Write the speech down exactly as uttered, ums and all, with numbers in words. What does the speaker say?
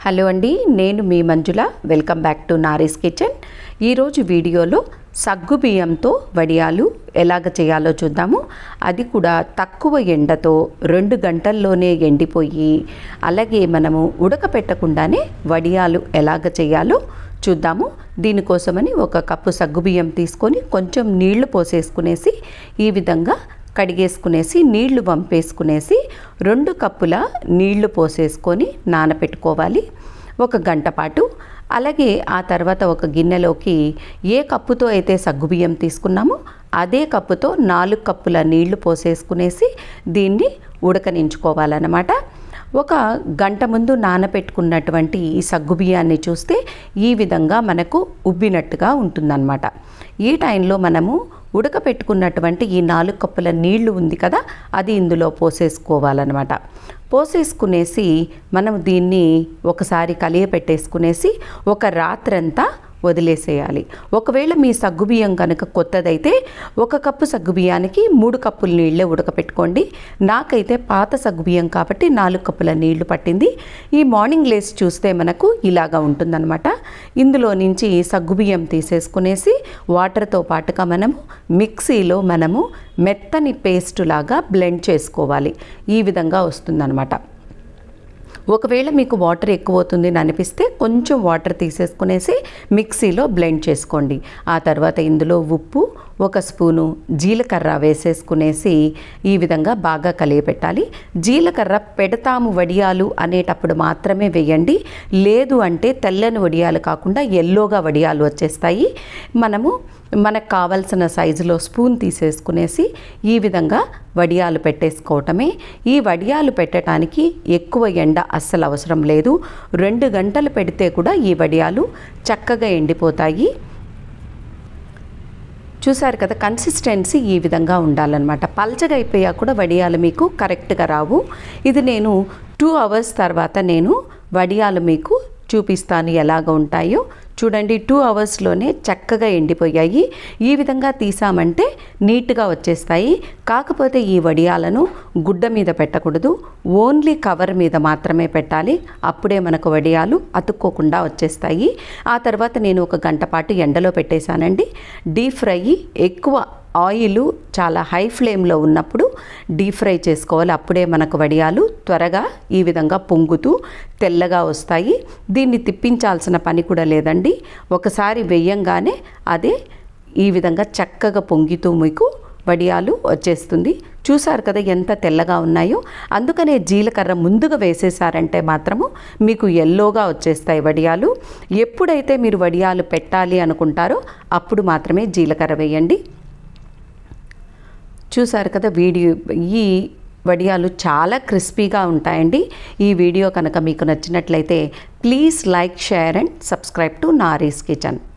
Hello అండి, నేను మీ Manjula. Welcome back to Nari's kitchen. ఈరోజు వీడియోలో సగ్గు బియ్యంతో వడియాలు ఎలాగ చేయాలో చూద్దాము. అది కూడా తక్కువ ఎండతో రెండు గంటల్లోనే ఎండిపోయి, అలాగే మనము ఉడకపెట్టకుండానే వడియాలు ఎలాగ చేయాలో చూద్దాము. దీనికోసమని ఒక కప్పు సగ్గుబియ్యం తీసుకొని కొంచెం నీళ్లు పోసేసుకునేసి ఈ విధంగా కడిగేసుకునేసి నీళ్లు వంపేసుకునేసి రెండు కప్పుల నీళ్లు పోసేసుకొని నానపెట్టుకోవాలి ఒక గంట పాటు. అలాగే ఆ తర్వాత ఒక గిన్నెలోకి ఏ కప్పుతో అయితే సగ్గుబియ్యం తీసుకున్నామో అదే కప్పుతో నాలుగు కప్పుల నీళ్లు పోసేసుకునేసి దీన్ని ఉడకనించుకోవాలన్నమాట. ఒక గంట ముందు నానపెట్టుకున్నటువంటి ఈ సగ్గుబియ్యాన్ని చూస్తే ఈ విధంగా మనకు ఉబ్బినట్టుగా ఉంటుందన్నమాట. ఈ టైంలో మనము ఉడకపెట్టుకున్నటువంటి ఈ నాలుగు కప్పుల నీళ్లు ఉంది కదా, అది ఇందులో పోసేసుకోవాలన్నమాట. పోసేసుకునేసి మనం దీన్ని ఒకసారి కలియపెట్టేసుకునేసి ఒక రాత్రంతా వదిలేసేయాలి. ఒకవేళ మీ సగ్గుబియ్యం కనుక కొత్తదైతే ఒక కప్పు సగ్గుబియ్యానికి మూడు కప్పుల నీళ్ళే ఉడకపెట్టుకోండి. నాకైతే పాత సగ్గుబియ్యం కాబట్టి నాలుగు కప్పుల నీళ్లు పట్టింది. ఈ మార్నింగ్ లేసి చూస్తే మనకు ఇలాగా ఉంటుందన్నమాట. ఇందులో నుంచి సగ్గుబియ్యం తీసేసుకునేసి వాటర్తో పాటుగా మనము మిక్సీలో మనము మెత్తని పేస్ట్ లాగా బ్లెండ్ చేసుకోవాలి. ఈ విధంగా వస్తుందన్నమాట. ఒకవేళ మీకు వాటర్ ఎక్కువ అవుతుంది అని అనిపిస్తే కొంచెం వాటర్ తీసేసుకునేసి మిక్సీలో బ్లెండ్ చేసుకోండి. ఆ తర్వాత ఇందులో ఉప్పు, ఒక స్పూను జీలకర్ర వేసేసుకునేసి ఈ విధంగా బాగా కలియపెట్టాలి. జీలకర్ర పెడతాము వడియాలు అనేటప్పుడు మాత్రమే వేయండి. లేదు అంటే తెల్లని వడియాలు కాకుండా ఎల్లోగా వడియాలు వచ్చేస్తాయి. మనము మనకు కావలసిన సైజులో స్పూన్ తీసేసుకునేసి ఈ విధంగా వడియాలు పెట్టేసుకోవటమే. ఈ వడియాలు పెట్టడానికి ఎక్కువ ఎండ అస్సలు అవసరం లేదు. రెండు గంటలు పెడితే కూడా ఈ వడియాలు చక్కగా ఎండిపోతాయి. చూసారు కదా, కన్సిస్టెన్సీ ఈ విధంగా ఉండాలన్నమాట. పల్చగా అయిపోయా కూడా వడియాలు మీకు కరెక్ట్గా రావు. ఇది నేను టూ అవర్స్ తర్వాత నేను వడియాలు మీకు చూపిస్తాను ఎలాగ ఉంటాయో. చూడండి, టూ అవర్స్లోనే చక్కగా ఎండిపోయాయి. ఈ విధంగా తీసామంటే నీట్గా వచ్చేస్తాయి. కాకపోతే ఈ వడియాలను గుడ్డ మీద పెట్టకూడదు, ఓన్లీ కవర్ మీద మాత్రమే పెట్టాలి. అప్పుడే మనకు వడియాలు అతుక్కోకుండా వచ్చేస్తాయి. ఆ తర్వాత నేను ఒక గంట పాటు ఎండలో పెట్టేశానండి. డీప్ ఫ్రై ఎక్కువ ఆయిల్ చాలా హై ఫ్లేమ్లో ఉన్నప్పుడు డీప్ ఫ్రై చేసుకోవాలి. అప్పుడే మనకు వడియాలు త్వరగా ఈ విధంగా పొంగుతూ తెల్లగా వస్తాయి. దీన్ని తిప్పించాల్సిన పని కూడా లేదండి. ఒకసారి వేయంగానే అదే ఈ విధంగా చక్కగా పొంగితూ మీకు వడియాలు వచ్చేస్తుంది. చూసారు కదా ఎంత తెల్లగా ఉన్నాయో. అందుకనే జీలకర్ర ముందుగా వేసేసారంటే మాత్రము మీకు ఎల్లోగా వచ్చేస్తాయి వడియాలు. ఎప్పుడైతే మీరు వడియాలు పెట్టాలి అనుకుంటారో అప్పుడు మాత్రమే జీలకర్ర వేయండి. చూసారు కదా, వీడియో ఈ వడియాలు చాలా క్రిస్పీగా ఉంటాయండి. ఈ వీడియో కనుక మీకు నచ్చినట్లయితే please like, share and subscribe to Nari's kitchen.